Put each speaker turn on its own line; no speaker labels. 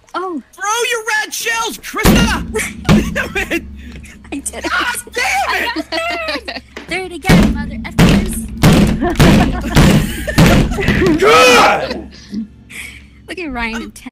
Oh.
Throw your red shells, Krista! Damn it!
I did it.
God damn it!
There it again, mother effers.
God!
Look at Ryan at 10.